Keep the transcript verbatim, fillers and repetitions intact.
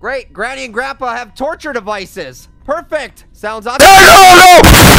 Great. Granny and Grandpa have torture devices. Perfect. Sounds awesome. No, no, no!